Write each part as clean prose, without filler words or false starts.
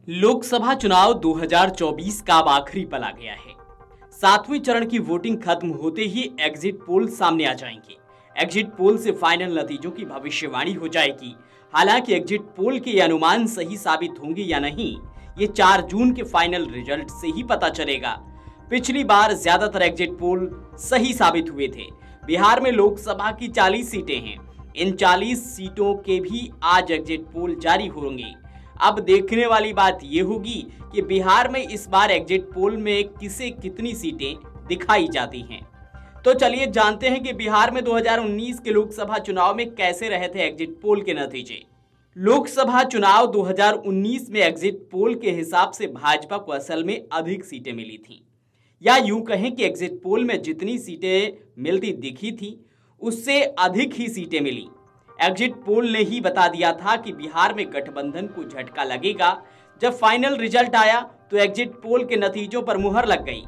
लोकसभा चुनाव 2024 का अब आखिरी पल आ गया है। 7वें चरण की वोटिंग खत्म होते ही एग्जिट पोल सामने आ जाएंगे। एग्जिट पोल से फाइनल नतीजों की भविष्यवाणी हो जाएगी। हालांकि एग्जिट पोल के अनुमान सही साबित होंगे या नहीं, ये 4 जून के फाइनल रिजल्ट से ही पता चलेगा। पिछली बार ज्यादातर एग्जिट पोल सही साबित हुए थे। बिहार में लोकसभा की 40 सीटें हैं। इन 40 सीटों के भी आज एग्जिट पोल जारी होंगे। अब देखने वाली बात यह होगी कि बिहार में इस बार एग्जिट पोल में किसे कितनी सीटें दिखाई जाती हैं। तो चलिए जानते हैं कि बिहार में 2019 के लोकसभा चुनाव में कैसे रहे थे एग्जिट पोल के नतीजे। लोकसभा चुनाव 2019 में एग्जिट पोल के हिसाब से भाजपा को असल में अधिक सीटें मिली थीं, या यूं कहें कि एग्जिट पोल में जितनी सीटें मिलती दिखी थी उससे अधिक ही सीटें मिली। एग्जिट पोल ने ही बता दिया था कि बिहार में गठबंधन को झटका लगेगा। जब फाइनल रिजल्ट आया तो एग्जिट पोल के नतीजों पर मुहर लग गई।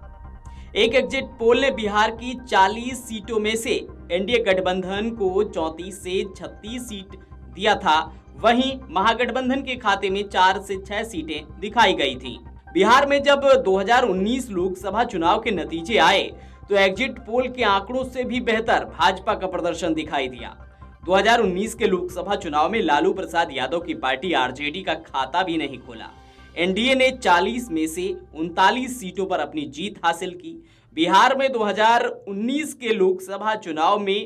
एक एग्जिट पोल ने बिहार की 40 सीटों में से एनडीए गठबंधन को 34 से 36 सीट दिया था। वहीं महागठबंधन के खाते में 4 से 6 सीटें दिखाई गई थी। बिहार में जब 2019 लोकसभा चुनाव के नतीजे आए तो एग्जिट पोल के आंकड़ों से भी बेहतर भाजपा का प्रदर्शन दिखाई दिया। 2019 के लोकसभा चुनाव में लालू प्रसाद यादव की पार्टी आरजेडी का खाता भी नहीं खोला। एनडीए ने 40 में से 39 सीटों पर अपनी जीत हासिल की। बिहार में 2019 के लोकसभा चुनाव में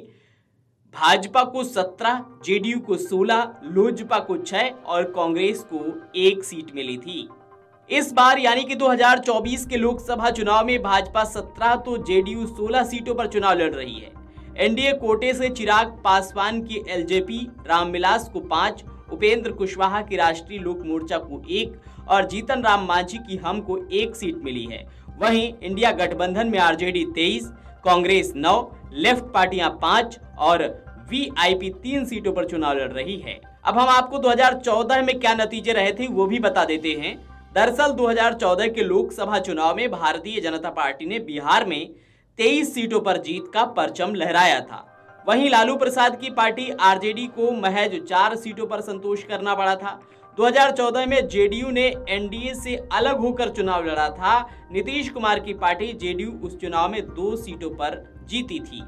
भाजपा को 17, जेडीयू को 16, लोजपा को 6 और कांग्रेस को 1 सीट मिली थी। इस बार यानी कि 2024 के लोकसभा चुनाव में भाजपा 17 तो जेडीयू 16 सीटों पर चुनाव लड़ रही है। एनडीए कोटे से चिराग पासवान की एलजेपी, रामविलास को 5, उपेंद्र कुशवाहा की राष्ट्रीय लोक मोर्चा को 1 और जीतन राम मांझी की हम को 1 सीट मिली है। वहीं इंडिया गठबंधन में आरजेडी 23, कांग्रेस 9, लेफ्ट पार्टियां 5 और वीआईपी 3 सीटों पर चुनाव लड़ रही है। अब हम आपको 2014 में क्या नतीजे रहे थे वो भी बता देते हैं। दरअसल 2014 के लोकसभा चुनाव में भारतीय जनता पार्टी ने बिहार में 23 सीटों पर जीत का परचम लहराया था। वहीं लालू प्रसाद की पार्टी आरजेडी को महज 4 सीटों पर संतोष करना पड़ा था। 2014 में जेडीयू ने एनडीए से अलग होकर चुनाव लड़ा था। नीतीश कुमार की पार्टी जेडीयू उस चुनाव में 2 सीटों पर जीती थी।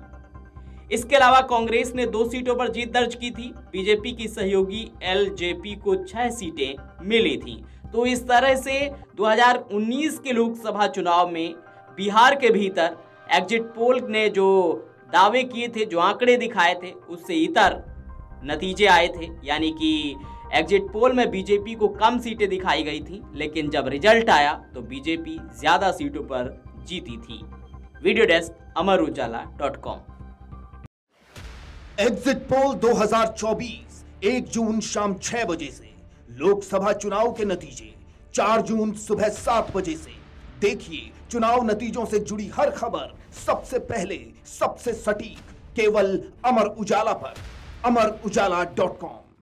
इसके अलावा कांग्रेस ने 2 सीटों पर जीत दर्ज की थी। बीजेपी की सहयोगी एलजेपी को 6 सीटें मिली थी। तो इस तरह से 2019 के लोकसभा चुनाव में बिहार के भीतर एग्जिट पोल ने जो दावे किए थे, जो आंकड़े दिखाए थे, उससे इतर नतीजे आए थे। यानी कि एग्जिट पोल में बीजेपी को कम सीटें दिखाई गई थी, लेकिन जब रिजल्ट आया तो बीजेपी ज्यादा सीटों पर जीती थी। Video desk amarujala.com। Exit poll 2024 1 June शाम 6 बजे से, लोकसभा चुनाव के नतीजे 4 जून सुबह 7 बजे से। देखिए चुनाव नतीजों से जुड़ी हर खबर सबसे पहले, सबसे सटीक, केवल अमर उजाला पर, amarujala.com।